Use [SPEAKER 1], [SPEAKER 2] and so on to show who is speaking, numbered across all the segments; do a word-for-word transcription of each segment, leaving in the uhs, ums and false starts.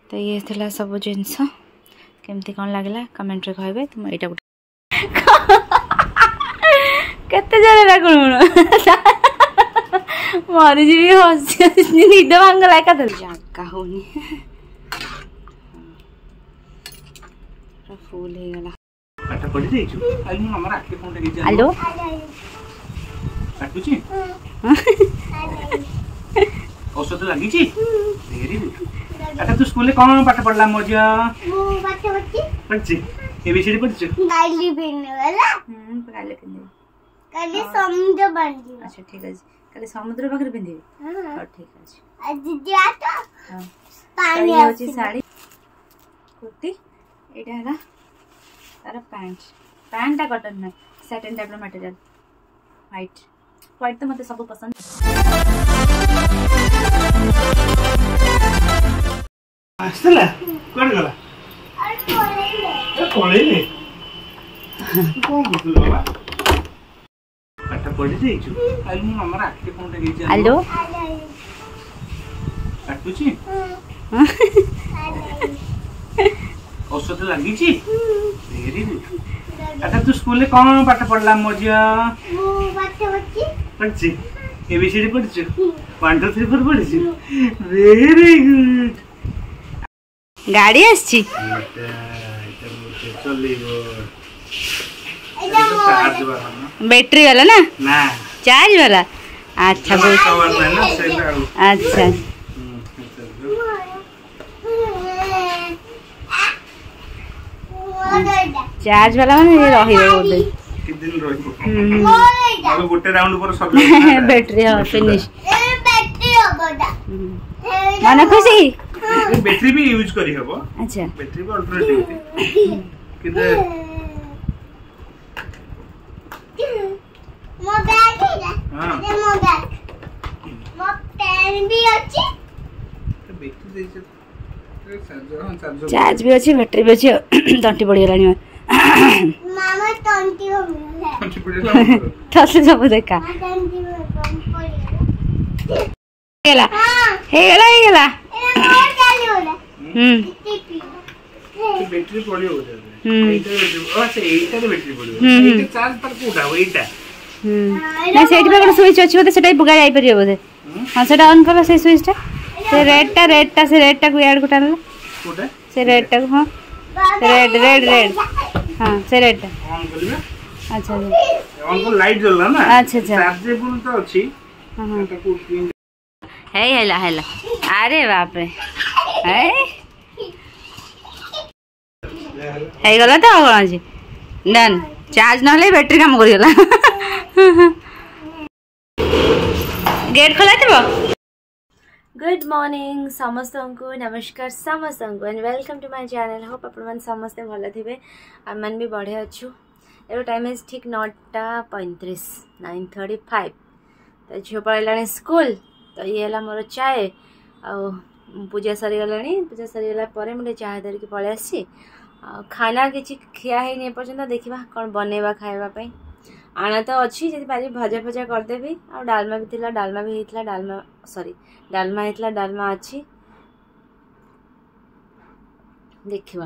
[SPEAKER 1] तो ये थिला सब जिनस केमती कौन लगला कमेंट रे कहबे तुम एटा केते जरे लागुण मरी जी हसी निद भांगला का जागा होनी फूल हे गला
[SPEAKER 2] पाठ पढ़ी देछु आई हम हमरा आके कोन लगे जा
[SPEAKER 1] हेलो
[SPEAKER 2] काटू छी औषध लागी छी वेरी गुड अच्छा तू स्कूल कौन पाठ पढ़ला मोजा
[SPEAKER 3] वो पाठ पढ़ी
[SPEAKER 2] पढ़छी एबीसीडी पढ़छ
[SPEAKER 3] काली बिन वाला
[SPEAKER 1] हम काले पिंदे
[SPEAKER 3] काली समुद्र बंदी
[SPEAKER 1] अच्छा ठीक है काले समुद्र पाखरे पिंदे हां ठीक है
[SPEAKER 3] आज जा तो
[SPEAKER 1] हां
[SPEAKER 3] पानी
[SPEAKER 1] आछि साड़ी कुर्ती एटा हला तार पैंट पैंटा कॉटन में सैटिन टाइप रो मटेरियल व्हाइट व्हाइट तो मते सब पसंद
[SPEAKER 2] आस्तला कोड गला
[SPEAKER 3] अरे कोले
[SPEAKER 2] ए कोले ने को बुतल बाबा पाठ पढ़ी देछु आई हम हमरा आके कोन लगे जा
[SPEAKER 1] हेलो
[SPEAKER 2] काटू छी औषध लागी छी वेरी गुड अच्छा तू स्कूल कौन पाठ पढ़ला मोजा
[SPEAKER 3] वो पाठ पढ़ी
[SPEAKER 2] पढ़छी एबीसीडी पढ़छ वन टू थ्री फोर पढ़छ वेरी गुड
[SPEAKER 1] गाड़ी आछि बैटरी वाला ना
[SPEAKER 2] ना
[SPEAKER 1] चार्ज वाला अच्छा अच्छा चार्ज वाला माने ये रही बोले
[SPEAKER 2] कि दिन रही अब गोटे राउंड पर सब
[SPEAKER 1] बैटरी हां फिनिश
[SPEAKER 3] ए बैटरी होबोडा
[SPEAKER 1] माने खुशी
[SPEAKER 2] बैटरी भी यूज करी हबो
[SPEAKER 1] अच्छा
[SPEAKER 2] बैटरी भी अल्टरनेटिव किते
[SPEAKER 3] मो बैग है हां ये मो बैग मो पेन भी अछि
[SPEAKER 2] बैटरी दे छ
[SPEAKER 1] चार्ज भी अच्छी बैटरी भी अच्छी तंटी पड़ी गलानी
[SPEAKER 3] मामा तंटी हो गया
[SPEAKER 2] तंटी पड़ी गला
[SPEAKER 1] तसे सब देखा
[SPEAKER 3] तंटी पड़ी
[SPEAKER 1] गेला हे गेला हे गेला
[SPEAKER 3] ए मोर चालू होला
[SPEAKER 1] हम
[SPEAKER 2] बैटरी पड़ी हो जाए एटा अच्छा एटा बैटरी पड़ी एटा चार्ज पर कोडा एटा
[SPEAKER 1] हम ना सेट पे कोन स्विच अछि बोते सेटाई बुगा जाई परियो बोते हां सेटा ऑन कर से स्विच टा से रेड टा रेड टा से रेड टा को ऐड कोटा
[SPEAKER 2] कोटा
[SPEAKER 1] से रेड टा हां रेड रेड रेड हां से रेड टा
[SPEAKER 2] ऑन करबे
[SPEAKER 1] अच्छा अच्छा
[SPEAKER 2] ऑन को लाइट जलला ना
[SPEAKER 1] अच्छा अच्छा
[SPEAKER 2] चार्जेबल तो अछि
[SPEAKER 1] हां हां
[SPEAKER 2] एटा को पिन
[SPEAKER 1] हे हेला हेला अरे बाप रे हे हे गला तो कोन अछि डन चार्ज न ले बैटरी काम करि गला गेट खोला थिबो गुड मॉर्निंग समस्त को नमस्कार समस्त को and welcome to my channel hope अपन मन समस्त भल थिबे आ मन भी बढ़े अच्छु एरो टाइम इज ठीक नौटा पैंतीस नाइन थर्टी फाइव तो झील पड़े स्कूल तो ये है मोर चाय आ पूजा सरी गलानी पूजा सरी गला परे मुझे चाय धरिकी पळै आसी आ खाना किछि खिया है नहीं पर्यंत देखिबा कोन बनेबा खाइबा पई आना तो अच्छी जब पारी भजा भजा करदेवी आ डालमा भी थिला डालमा भी हेतला डालमा सॉरी डालमा हेतला डालमा अच्छी देखिबा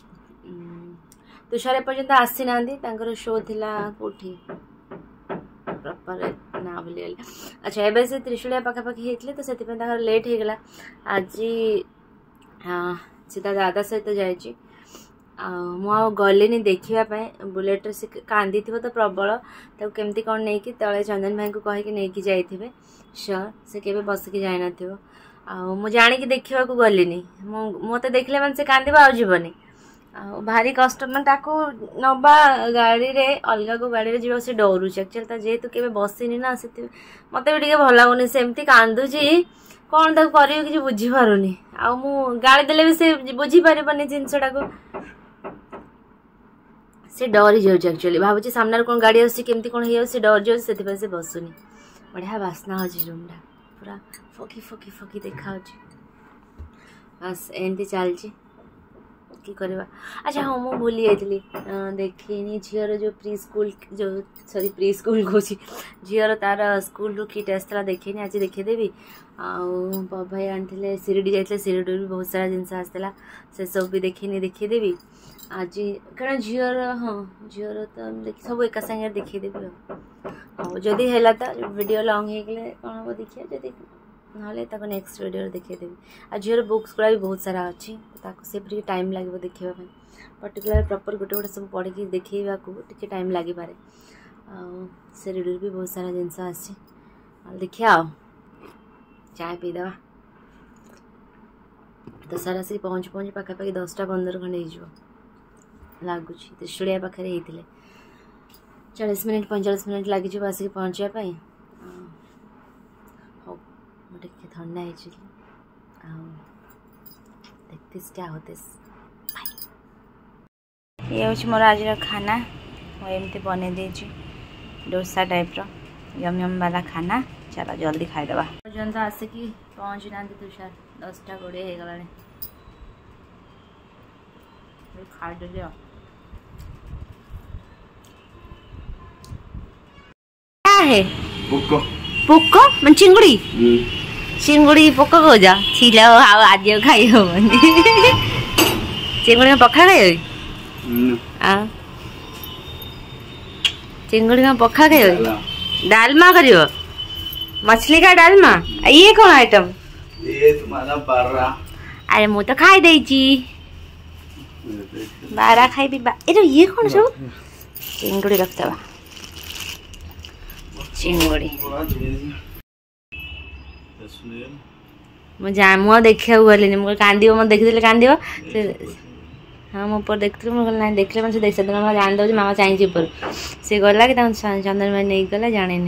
[SPEAKER 1] तुषार पर्यंत आसी नांदी तांकर शो थिला कोठी प्रॉपर ना भूली गली अच्छा एबे से त्रिशूलिया पाखा पाखी हेतले तो सेति पे तांकर लेट हे गला आज हां सीधा दादा सहित जायची मु गलिनी देखापी बुलेट से कांदी थी तो प्रबल तो केमती कौन नहीं कि तले चंदन भाई को कहीकि नहीं जाइए श्योर से केवे बसिकी जाई न मु जाणी देखा गलिनी मत देखले मैंने से कांदा आ जीवनी भारी कष्ट मैं नवा गाड़ी रे अलग को गाड़ी जी से डरुच एक्चुअली जेहेतु के बसनी ना से मत भी भल लगुनि सेमती कांदुची कौन तक कर कि बुझीपारुनि आ गाड़ी देले भी से बुझीपारनी जिनसटा को से डरी जाऊँ एक्चुअली भावुँ सामने कौन गाड़ी आसी केमती कौन हो डर जाऊँ से से बसुनी बढ़िया बास्ना अच्छी रूमटा पूरा फकी फकी फकी देखा बस एमती चलती मिसिकी करवा। अच्छा हाँ मुझे भूली जाइली देखनी झीर जो प्री स्कूल जो सॉरी प्री स्कूल कौन झीर तार स्कूल रू किट आसला देखनी आज देखीदेवी। आउ भाई आनी सिरडी जाते सिरडी भी बहुत सारा जिनस आसला से सब भी देखनी देखीदेवी आज कण झीर हाँ झीर तो देख सब एका सागर देखीदेवी। हाँ जदि है तो वीडियो लॉन्ग हो गले कौन हम देखिए जदि ना नेक्स्ट वीडियो देखीदेवी। आ झीर बुक्स गुड़ा भी बहुत सारा अच्छी से टाइम लगे देखा पर्टिकुलर प्रॉपर गोटे गोटे सब पढ़ी देखा टे टाइम लगे पारे। सिरडी भी बहुत सारा जिनस आसी देखिया चाय पीदेवा तो सारा सी पहुँच पहुँच पाखापाखि दसटा पंद्रह खंडे हो लगुच त्रिशूलिया पाखे होते चालीस मिनट पैंचाश मिनट लगे आसिक पहुँचापी। हाँ मुझे ठंडा देखते क्या होते ये हूँ मोर आज खाना मुझे एमती बन देची डोसा टाइप रो यम यम वाला खाना। चलो जल्दी खाईदे पर्यंत आसिकी पहुँची ना तुषार दसटा कोड़े हो गला खाईदे क्या है
[SPEAKER 2] पोको
[SPEAKER 1] पोको मन चिंगुड़ी चिंगुड़ी पोको को जा छिला हाउ आज खाई होबनी चिंगुड़ी में पखा खाई आ चिंगुड़ी में पखा खाई डालमा करियो मछली का डालमा। ये कौन आइटम
[SPEAKER 2] ये तुम्हारा बारा।
[SPEAKER 1] अरे मु तो खाई देची बारा खाई भी बा ए ये कौन सब चिंगुड़ी रखता चिंगुड़ी मुझे मुँह देखा गली मुझे कांदी मत देखी कांद हाँ मो ऊपर देखती मुझे ना देखले मैं देख सकते मैं जान दे मामा चाहिए ऊपर सी गला कि चंदन भाई नहीं गला जाने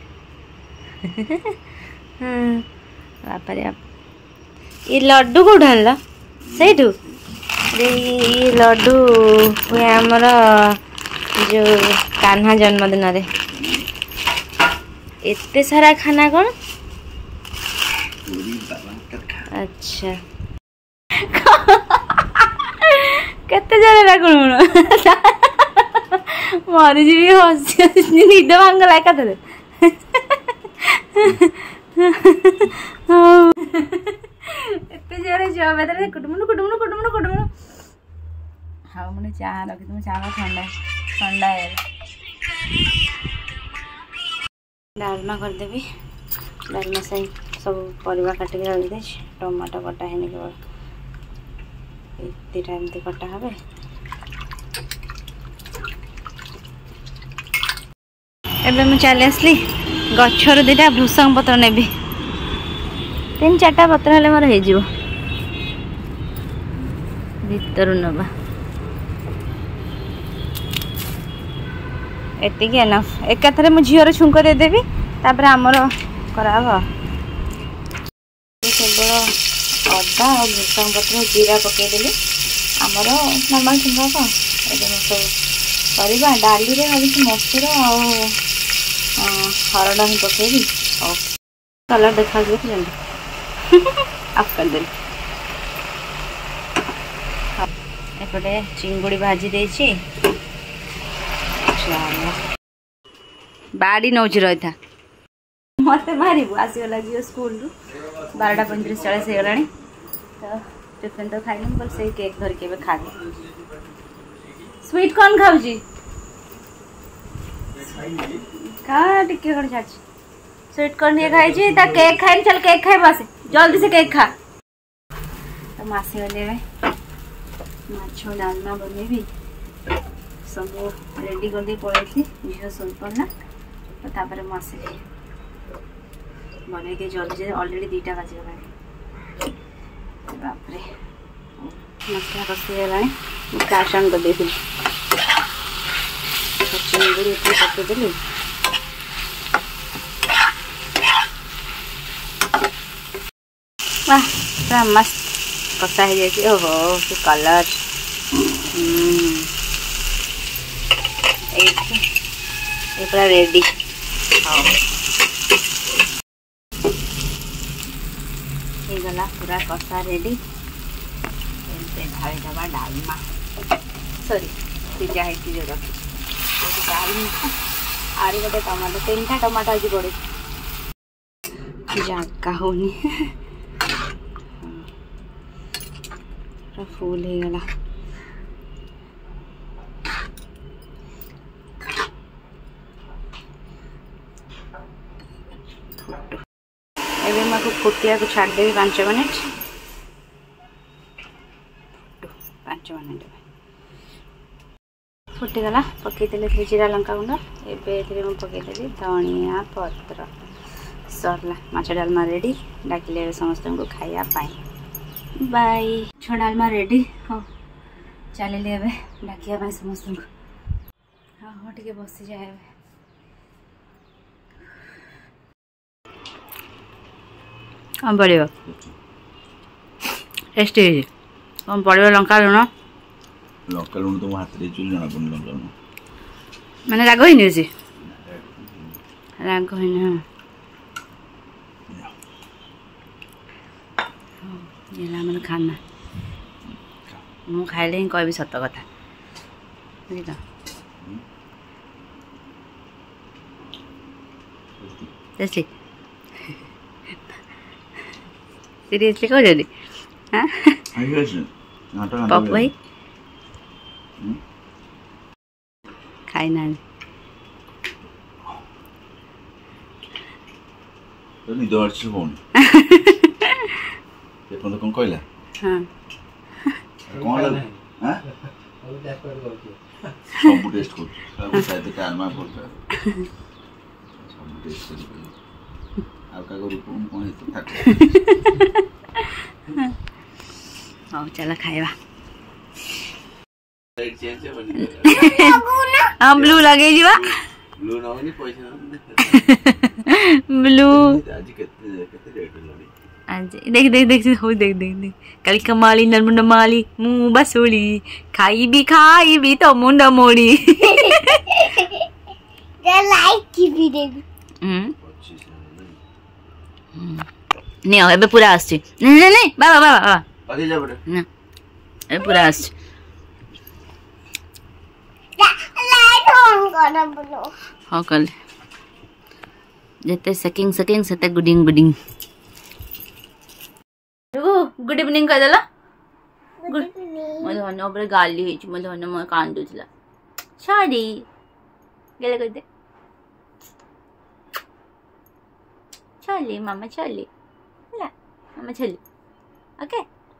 [SPEAKER 1] बापा रे ये लड्डू कौट आनल से ये लड्डू हुए आमर जो कान्हा जन्मदिन रे एते सारा खाना कौन अच्छा केते जरा कौन मरी जी हसी निद भांग लाग एते जोरे जो बेदरे कुटमुनु कुटमुनु कुटमुनु कुटमुनु। हाँ मुझे चाह रखी तुम चाह ठंडा ठंडा है डालमा करदेवी डालमा से सब परिवा काटिक रखिदे टमाटो कटा है केवल दुटा एमती कटा हे एबे मैं चली आसली गचर दुटा भृषंग पत्र ने तीन चार्टा पत्र हेले मोर हो भीतर नवा एतिक एनफ एकाथरे मु झीर छुंक देदेवी तापर आमर करा केवल अदा और भृषंग पत्र जीरा पकईदेली आमर नर्माल छुंक सब करवा डाली भाई मसूर हरड़ ही पकईबी और कलर देखा आप करदेली एपटे चिंगुड़ी भाजी देछि बाड़ी नौच रही था मत मारू आसगला झील स्कूल रु बारटा पैंतीस चालीस हो गला तो टिफिन तो खाई कल से केक धरिके खा स्वीट कौन खाऊ खा टिके कौन छाड़ी स्वीट कॉर्न ये खाई केक खाई चल केक खाई बस जल्दी से केक खा तो मासी गले माछ डालमा बनैबी सब रेडी कर दी पड़े झील शोई पड़ा तो तापर मासी बन के जल्दी अलरेडी दुईटा बाजिगला बापरे मसला कषिगला काश ऑन कर दे चिंगुड़ी पकईदेली वाह पूरा मस्त कषा हो जाए ओहो कि कलर ये पूरा रेडी गला पूरा कषा रेडी ढाई डबा डालमा सॉरी सिजा है जो रखी डालमा आरी गोटे टमाटो तीन टा टमाटो आज पड़े जागा होनी फुल हो गला एबे मैं फुटिया को छाड़ देवी पांच मिनट पांच मिनट फुटीगला पकईदे जीरा लंका गुंड एवं पकईदेवी धनिया पत्र सरला माछ डालमा रेडी डाकिले समस्त को खाइबा बाय छ डालमा रेडी हाँ चलिए एवं डाकिया समस्त को हाँ हाँ टे बसी जाए कौन पड़ो टेस्टी कौन पड़ो लंका लुण
[SPEAKER 2] लंका लुण तो हाथ रे चुल जना पन लंका लुण
[SPEAKER 1] माने राग होइनी अछि राग होइनी ये ला मन खाना मु खाइले ही कहबी सत कथा बुझी तो टेस्टी सीरियसली कह जदी हां
[SPEAKER 2] आइस नाटक
[SPEAKER 1] पप भाई खाई ना
[SPEAKER 2] तो नि दो अच्छी फोन ये फोन कौन कहला
[SPEAKER 1] हां
[SPEAKER 2] कौन लग हां सब टेस्ट कर सब शायद कारमा बोलता सब टेस्ट कर आ का को रूप कौन है तो था
[SPEAKER 1] हां चला खाइबा
[SPEAKER 2] साइड चेंज है बनी
[SPEAKER 1] हां ब्लू लगे जीवा
[SPEAKER 2] ब्लू ना होनी पैसा
[SPEAKER 1] ब्लू
[SPEAKER 2] आज कितने कितने रेट लड़ी
[SPEAKER 1] आज देख देख देख हो देख देख देख कल कमाली नरमुंड माली मुंह बसोली खाई भी खाई भी तो मुंड मोड़ी
[SPEAKER 3] दे लाइक की वीडियो
[SPEAKER 1] हम्म नहीं एबे पूरा आछी नहीं नहीं नहीं बाबा बाबा बाबा
[SPEAKER 2] आगे जा बेटा
[SPEAKER 1] ना ए पूरा आछी
[SPEAKER 3] लाइट ऑन करना बोलो
[SPEAKER 1] हां कल जेते सेकिंग सेकिंग सेते गुडिंग गुडिंग गुड इवनिंग कह देला गुड मले हन ओबरे गाली हेची मले हन म कांदुथला सॉरी गेले कर दे चली मामा चली ला मामा चली ओके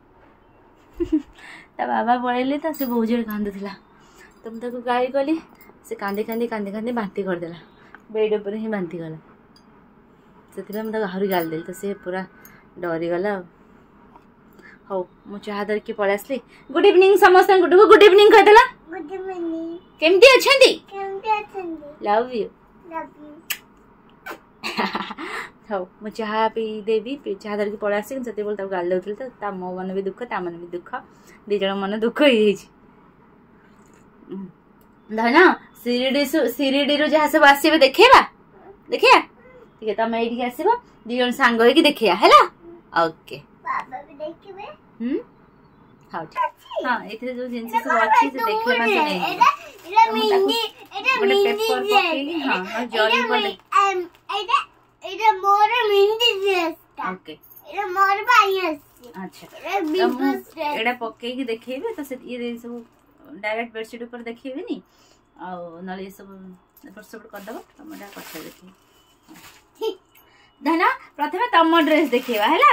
[SPEAKER 1] ता बाबा पळेले त से बहुत जोर कांदुथला तुम ताको गाली कली से कांदे कांदे कांदे कांदे बांती कर देला बेड ऊपर ही बांती गला सेति में त हरी गाल देल त से पूरा डरी गला हो मु चाह दर के पळे आसली गुड इवनिंग समस्त गुड गुड इवनिंग कह देला
[SPEAKER 3] गुड इवनिंग
[SPEAKER 1] केमती अछंती
[SPEAKER 3] केमते अछंती
[SPEAKER 1] लव यू
[SPEAKER 3] लव यू
[SPEAKER 1] हो मु चाह पी देवी पी चाह दर के पळे आसी सते बोल त गाल देउथल त ता मो मन भी दुख ता मन भी दुख दी जण मन दुख ही हेची धना सिरिडी सिरिडी रो जहा सब आसीबे देखेबा देखिया ठीक है तमे एठी आसीबो दी जण सांग होई कि देखिया हैला ओके
[SPEAKER 3] बाबा भी देखिबे
[SPEAKER 1] हम हां हां एथे जो जिंस सब अछि से देखे ना सुने
[SPEAKER 3] एटा एटा मिंदी एटा मिंदी
[SPEAKER 1] पेपर पकेली हां और जॉली पर
[SPEAKER 3] एटा एटा मोर मिंदी जेस्टा
[SPEAKER 1] ओके
[SPEAKER 3] एटा मोर बायस
[SPEAKER 1] अच्छा
[SPEAKER 3] एटा बिल्कुल
[SPEAKER 1] एटा पके कि देखेबे त से ये सब डायरेक्ट बेडशीट ऊपर देखेबे नी आ नले सब ऊपर सब कर दबो तमडा पछे देखि धना प्रथमे तम ड्रेस देखिबा हैला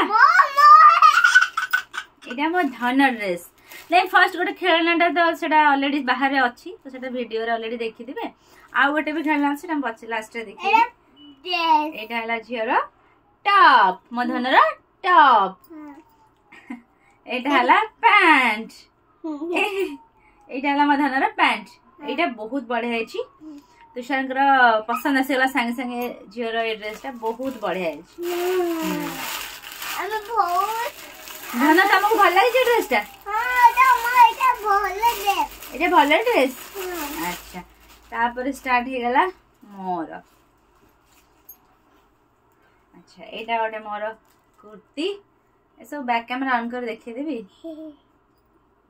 [SPEAKER 1] एटा मो धन ड्रेस नहीं फर्स्ट गोटे खेलनाटा तो सेटा ऑलरेडी बाहर अछि तो सेटा वीडियो रे ऑलरेडी देखि दिबे आ गोटे भी खेलना सेटा बच लास्ट रे देखि एटा हला झियर टॉप मो धन रा टॉप एटा हला पैंट एटा हला मो धन रा पैंट एटा बहुत बढ़िया अछि तुषार पसंद आसेला संगे संगे झियर ए ड्रेसटा बहुत बढ़िया अछि
[SPEAKER 3] हम बहुत
[SPEAKER 1] धना तमको भल लागे ड्रेसटा
[SPEAKER 3] हां एटा म एटा भल ड्रेस
[SPEAKER 1] एटा भल ड्रेस अच्छा तापर स्टार्ट हे गला मोर अच्छा एटा गोटे मोर कुर्ती ए सब बैक कैमरा ऑन कर देखि देबी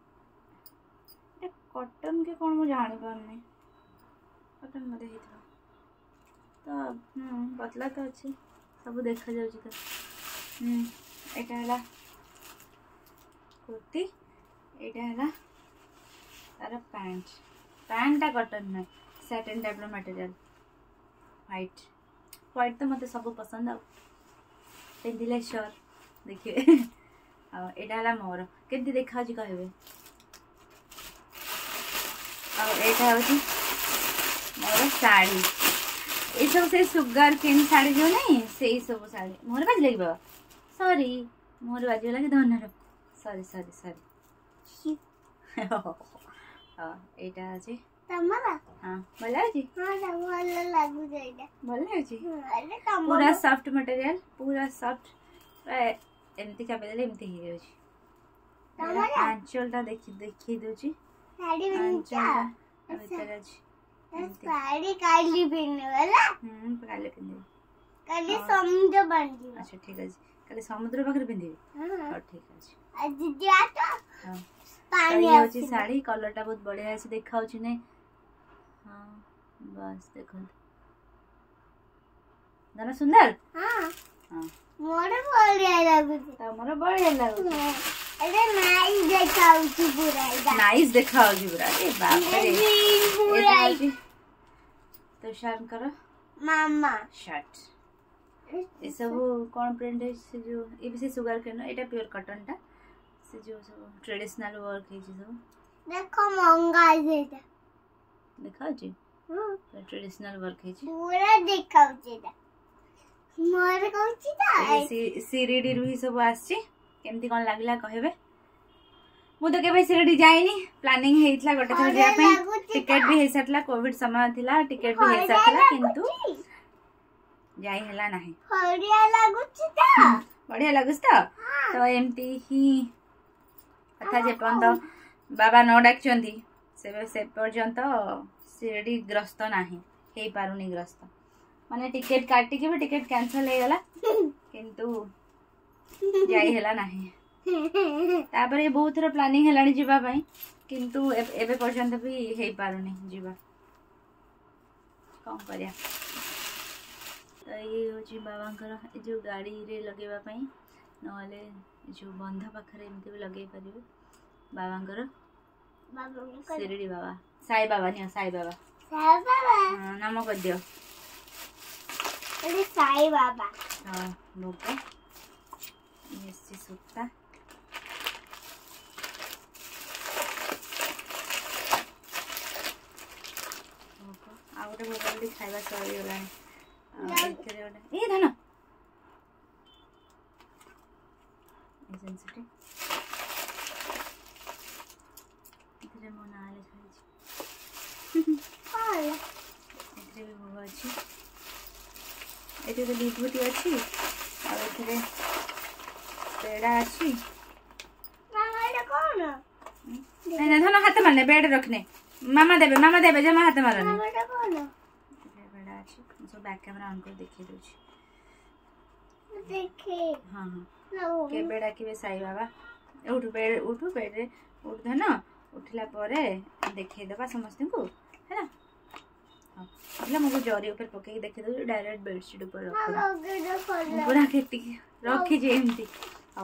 [SPEAKER 1] कॉटन के कौन मुझे जानी पारनी कॉटन मत होता तो हम्म पतला तो अच्छी सब देखा जाउची तो हम्म एटा हला कुर्ती एटा हला तार पैंट पैंटा कॉटन ना satin type material white white तो मत सब पसंद आ पिंधिले श्योर देखिए एटा हला मोर केमती देखा जी कहबे एटा होची मोर साड़ी ये सब से सुगर केन साड़ी जो नहीं से सब साड़ी मोर बाज लगे बाबा सॉरी मोर बाज लगे धन सॉरी सॉरी सॉरी हां एटा अछि
[SPEAKER 3] तमरा
[SPEAKER 1] हां भला अछि
[SPEAKER 3] हां भला लागु जाइडा
[SPEAKER 1] भला अछि
[SPEAKER 3] अरे तमरा
[SPEAKER 1] पूरा सॉफ्ट मटेरियल पूरा सॉफ्ट एमती का बेले एमती ही अछि तमरा आंचलटा देखि देखि दोची
[SPEAKER 3] साड़ी बिनचा
[SPEAKER 1] भीतर अछि
[SPEAKER 3] साड़ी काली पहनने वाला
[SPEAKER 1] हम्म काले पिंदी
[SPEAKER 3] काली समुद्र बांधी
[SPEAKER 1] अच्छा ठीक है काले समुद्र पाखरे पिंदी हां ठीक है
[SPEAKER 3] आज दिया तो
[SPEAKER 1] हां
[SPEAKER 3] पानी
[SPEAKER 1] ये होची साड़ी कलरटा बहुत बढ़िया है देखा होची ने हां बस देखो दाना सुंदर
[SPEAKER 3] हां
[SPEAKER 1] हां
[SPEAKER 3] मोर बढ़िया लागु
[SPEAKER 1] तमरो बढ़िया लागु
[SPEAKER 3] अरे नाइस देखाउची पूरा
[SPEAKER 1] नाइस देखाउची पूरा ए बाप रे
[SPEAKER 3] पूरा
[SPEAKER 1] तो शान करो
[SPEAKER 3] मामा
[SPEAKER 1] शर्ट ये सब कौन प्रिंट है से जो ये भी से सुगर केनो एटा प्योर कॉटन टा से जो सब ट्रेडिशनल वर्क है जे सब
[SPEAKER 3] देखो महंगा है
[SPEAKER 1] देखा जी
[SPEAKER 3] हां
[SPEAKER 1] ट्रेडिशनल वर्क है जी
[SPEAKER 3] पूरा देखाउची दा मोर कहउची दा
[SPEAKER 1] सी सीरीडी रुही सब आछि केमती कोन लागला कहबे मु तो केबे सीरीडी जाइनी प्लानिंग हेइतला गोटे थर जा पे टिकट भी हेसतला कोविड समय थिला टिकट भी हेसतला किंतु जाई हला नाही
[SPEAKER 3] बढ़िया लागुची ता
[SPEAKER 1] बढ़िया लागुस तो तो एमती ही कथा जे पंत बाबा न डाकचंदी से से पर्यंत सीरीडी ग्रस्त नाही हेई पारुनी ग्रस्त माने टिकट काटी के भी टिकट कैंसिल हे गला किंतु जाई हला नाही तापर बहुत थर प्लानिंग हेलानी जीवा पई किंतु एबे पर्यंत भी हेई पारुनी जीवा कौन करिया तो ये होची बाबांकर जो गाड़ी रे लगेवा पई नले जो बंध पाखरे एमती भी लगे परिबे बाबांकर
[SPEAKER 3] बाबा
[SPEAKER 1] शिरडी बाबा साई बाबा नहीं साई बाबा
[SPEAKER 3] साई बाबा
[SPEAKER 1] हां नाम कर दियो
[SPEAKER 3] अरे साई बाबा
[SPEAKER 1] हां भोग ये सी सुत्ता आ गोटे भोग भी खाइबा सरी गलानी ए धन सेंसिटिव इतरे मो ना लिखा छी
[SPEAKER 3] हां
[SPEAKER 1] इतरे भी भोग अछि एते तो विभूति अछि और इतरे पेड़ा अछि
[SPEAKER 3] मामा एटा कोन
[SPEAKER 1] नहीं नहीं धन हाथ मारने बेड रखने मामा देबे मामा देबे जमा हाथ मारने
[SPEAKER 3] मामा एटा कोन
[SPEAKER 1] पेड़ा अछि सो बैक कैमरा ऑन कर देखि दउ छी
[SPEAKER 3] देखे
[SPEAKER 1] हां हां
[SPEAKER 3] लो
[SPEAKER 1] के बेड़ा के साई बाबा उठ बेड उठ बेड रे उठ धन उठला परे देखै देबा समस्त को हैना हां એટલે मगो जरी ऊपर पके देखै दउ डायरेक्ट बेडशीट ऊपर रख
[SPEAKER 3] मामा गेडो खोल
[SPEAKER 1] पूरा खेती रखी जे एमती आओ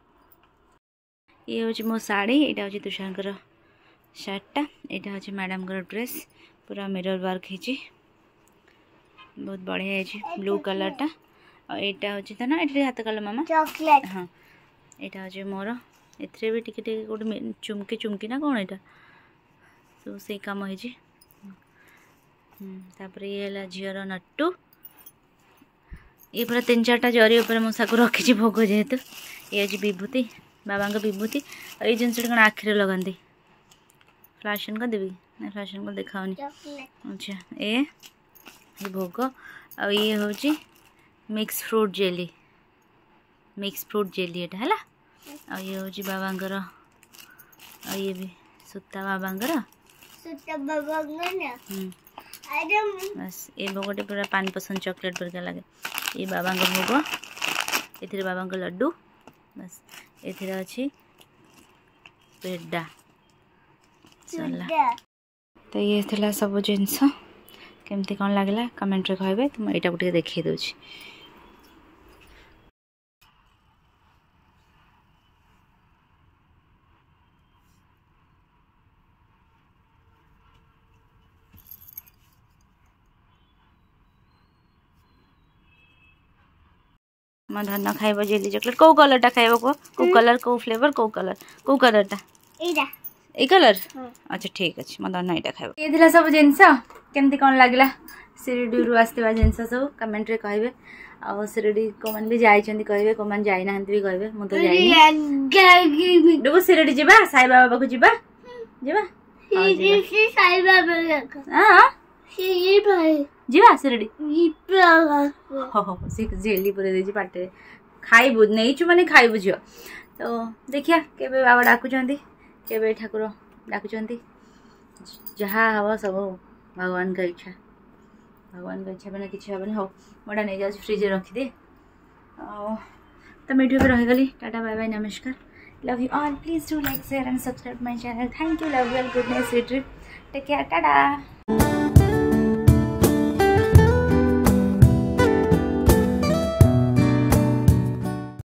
[SPEAKER 1] ये होची मो साड़ी एटा होची तुषारकर शर्टटा एटा होची मैडम कर ड्रेस पूरा मिरर वर्क हेची बहुत बढ़िया हेची ब्लू कलर टा और एटा होची त ना एटे हाथ कल मामा
[SPEAKER 3] चॉकलेट
[SPEAKER 1] हां एटा होची मोर एथरे भी टिके टिके गोटे चुमकी चुमकी ना कोन एटा सो से काम हेची हम तापर ये हला जियर नट्टू ये पूरा तीन चारटा जरी ऊपर मो साको रखी भोग जेहेतु ये होची विभूति बाबा का विभूति और ये जिनस कौन आखिरे लगाती फ्लाशन कर देवी ना फ्लाशन को देखाओनी अच्छा ए ये भोग और ये होची mix fruit jelly mix fruit jelly एटा हला और ये होची बाबांकर और ये भी सुत्ता बाबांकर
[SPEAKER 3] सुत्ता बाबांकर ना
[SPEAKER 1] हम
[SPEAKER 3] अरे
[SPEAKER 1] बस ये भोगटे पूरा पानी पसंद चॉकलेट पर लगे ये बाबांकर भोग एथिरे बाबांकर लड्डू बस एथिरे अछि पेड़ा चला तो ये थिला सब जिनस केमती कौन लगला कमेंट रे कहबे तो मैं एटा गुटे देखि दउछि। मैं धन खाइब जेली चॉकलेट को कलर टा खाइब को को कलर को फ्लेवर को कलर को कलर टा
[SPEAKER 3] एटा
[SPEAKER 1] ए कलर अच्छा ठीक अछि मैं धन एटा खाइब। ये दिला सब जिंस केमती कोन लागला सिरडी रु आस्तेबा जिंस सब कमेंट रे कहबे आ सिरडी को मन भी जाई चंदी कहबे को मन जाई ना भी कहबे मु तो जाई डो सिरडी जिबा साई बाबा को जिबा जिबा
[SPEAKER 3] सी साई बाबा लगा
[SPEAKER 1] हां
[SPEAKER 3] सी भाई
[SPEAKER 1] जिबा सिरडी
[SPEAKER 3] हो
[SPEAKER 1] हो से जेली पुरे देजी पाटे खाइबु नहीं छु माने खाइबु जियो तो देखिया केबे बाबा डाकु चंदी केबे ठाकुर डाकु चंदी जहा हवा सब भगवान का इच्छा भगवान का इच्छा बने किछ हबने हो मोडा नहीं जा फ्रिज रे रखी दे तो वीडियो पे रह गली टाटा बाय बाय नमस्कार love you all please do like share and subscribe my channel thank you love you all good night sweet dream take care Tata.